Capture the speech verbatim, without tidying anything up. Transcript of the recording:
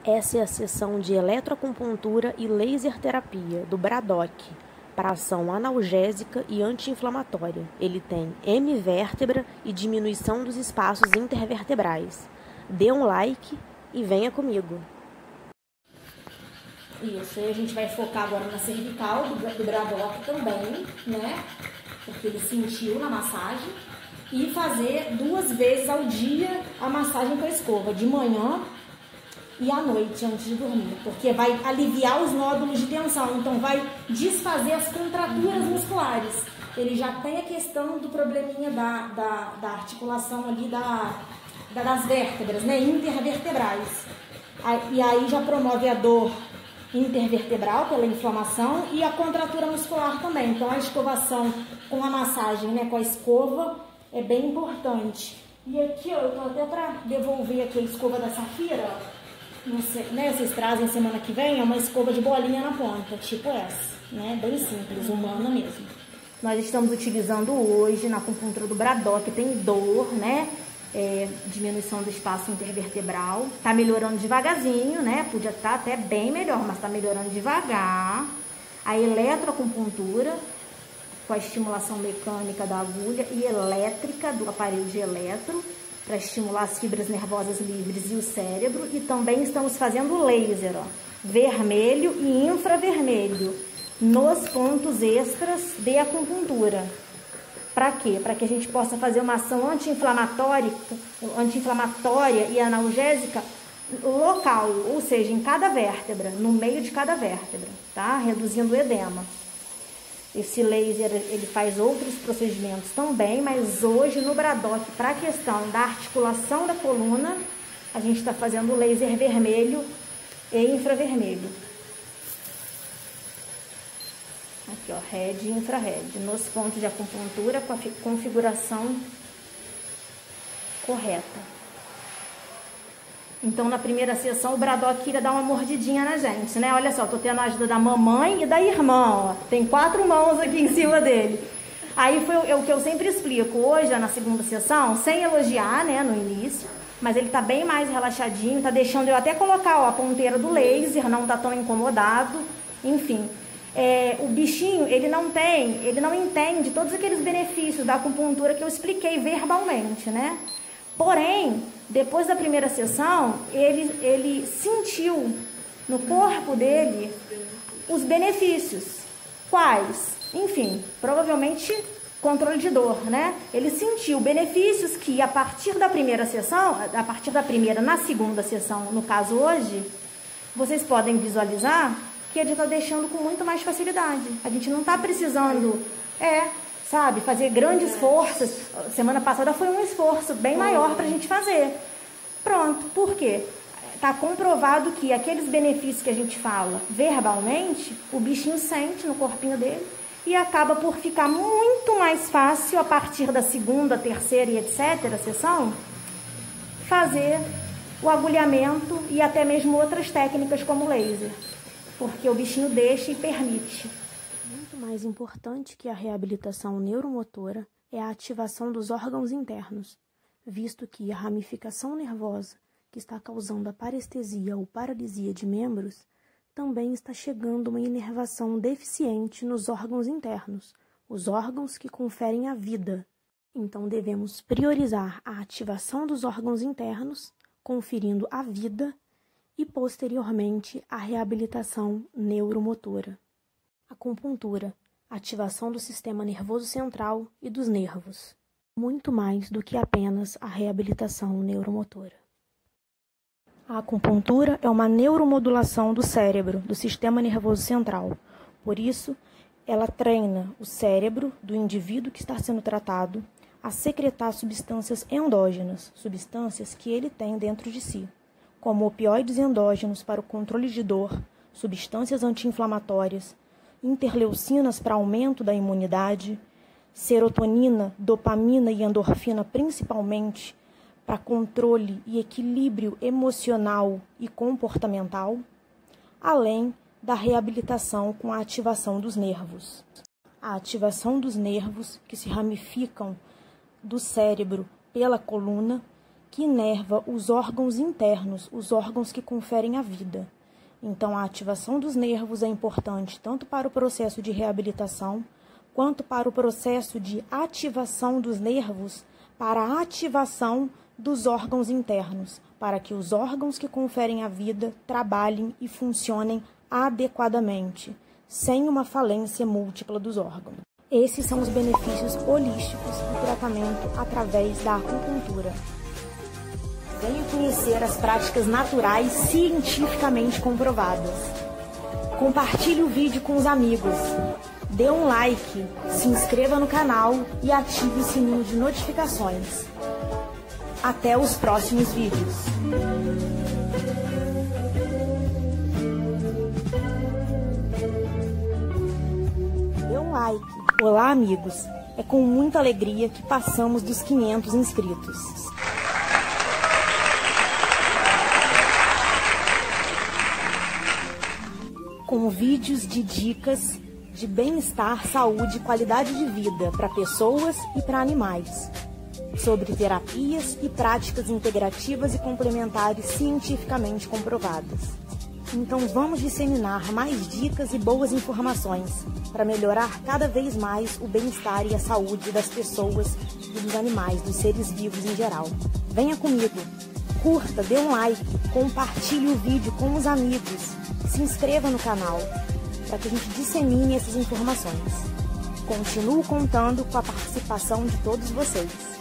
Essa é a sessão de eletroacupuntura e laser terapia do Bradock para ação analgésica e anti-inflamatória. Ele tem hemivértebra e diminuição dos espaços intervertebrais. Dê um like e venha comigo. Isso, aí a gente vai focar agora na cervical do, do Bradock também, né? Porque ele sentiu na massagem. E fazer duas vezes ao dia a massagem com a escova, de manhã e à noite, antes de dormir. Porque vai aliviar os nódulos de tensão, então vai desfazer as contraturas musculares. Ele já tem a questão do probleminha da, da, da articulação ali da, da, das vértebras, né? Intervertebrais. E aí já promove a dor intervertebral pela inflamação e a contratura muscular também. Então a escovação com a massagem, né, com a escova é bem importante. E aqui, ó, eu tô até para devolver aqui a escova da Safira, ó. Não sei, né, vocês trazem semana que vem, é uma escova de bolinha na ponta, tipo essa, né, bem simples, humana mesmo. Nós estamos utilizando hoje na acupuntura do Bradock, tem dor, né, é, diminuição do espaço intervertebral, tá melhorando devagarzinho, né, podia estar até bem melhor, mas tá melhorando devagar. A eletroacupuntura, com a estimulação mecânica da agulha e elétrica do aparelho de eletro, para estimular as fibras nervosas livres e o cérebro. E também estamos fazendo laser, ó, vermelho e infravermelho, nos pontos extras de acupuntura. Para quê? Para que a gente possa fazer uma ação anti-inflamatória, anti-inflamatória e analgésica local, ou seja, em cada vértebra, no meio de cada vértebra, tá? Reduzindo o edema. Esse laser, ele faz outros procedimentos também, mas hoje no Bradock, para a questão da articulação da coluna, a gente está fazendo laser vermelho e infravermelho. Aqui, ó, red e infrared, nos pontos de acupuntura com a configuração correta. Então, na primeira sessão, o Bradock queria dar uma mordidinha na gente, né? Olha só, tô tendo a ajuda da mamãe e da irmã, ó. Tem quatro mãos aqui em cima dele. Aí foi o que eu sempre explico. Hoje, na segunda sessão, sem elogiar, né, no início, mas ele tá bem mais relaxadinho, tá deixando eu até colocar, ó, a ponteira do laser, não tá tão incomodado, enfim. É, o bichinho, ele não tem, ele não entende todos aqueles benefícios da acupuntura que eu expliquei verbalmente, né? Porém, depois da primeira sessão, ele, ele sentiu no corpo dele os benefícios. Quais? Enfim, provavelmente controle de dor, né? Ele sentiu benefícios que a partir da primeira sessão, a partir da primeira na segunda sessão, no caso hoje, vocês podem visualizar que ele está deixando com muito mais facilidade. A gente não está precisando... É... sabe, fazer grandes forças. Semana passada foi um esforço bem maior para a gente fazer. Pronto, por quê? Está comprovado que aqueles benefícios que a gente fala verbalmente, o bichinho sente no corpinho dele e acaba por ficar muito mais fácil, a partir da segunda, terceira e etcétera sessão, fazer o agulhamento e até mesmo outras técnicas como laser, porque o bichinho deixa e permite. Muito mais importante que a reabilitação neuromotora é a ativação dos órgãos internos, visto que a ramificação nervosa que está causando a parestesia ou paralisia de membros também está chegando uma inervação deficiente nos órgãos internos, os órgãos que conferem a vida. Então devemos priorizar a ativação dos órgãos internos, conferindo a vida e posteriormente a reabilitação neuromotora. Acupuntura, ativação do sistema nervoso central e dos nervos. Muito mais do que apenas a reabilitação neuromotora. A acupuntura é uma neuromodulação do cérebro, do sistema nervoso central. Por isso, ela treina o cérebro do indivíduo que está sendo tratado a secretar substâncias endógenas, substâncias que ele tem dentro de si, como opioides endógenos para o controle de dor, substâncias anti-inflamatórias, interleucinas para aumento da imunidade, serotonina, dopamina e endorfina principalmente para controle e equilíbrio emocional e comportamental, além da reabilitação com a ativação dos nervos. A ativação dos nervos que se ramificam do cérebro pela coluna que inerva os órgãos internos, os órgãos que conferem a vida. Então, a ativação dos nervos é importante tanto para o processo de reabilitação, quanto para o processo de ativação dos nervos, para a ativação dos órgãos internos, para que os órgãos que conferem a vida trabalhem e funcionem adequadamente, sem uma falência múltipla dos órgãos. Esses são os benefícios holísticos do tratamento através da acupuntura. Venha conhecer as práticas naturais cientificamente comprovadas. Compartilhe o vídeo com os amigos. Dê um like, se inscreva no canal e ative o sininho de notificações. Até os próximos vídeos. Dê um like. Olá, amigos. É com muita alegria que passamos dos quinhentos inscritos. Com vídeos de dicas de bem-estar, saúde e qualidade de vida para pessoas e para animais, sobre terapias e práticas integrativas e complementares cientificamente comprovadas. Então vamos disseminar mais dicas e boas informações para melhorar cada vez mais o bem-estar e a saúde das pessoas e dos animais, dos seres vivos em geral. Venha comigo, curta, dê um like, compartilhe o vídeo com os amigos, se inscreva no canal para que a gente dissemine essas informações. Continuo contando com a participação de todos vocês.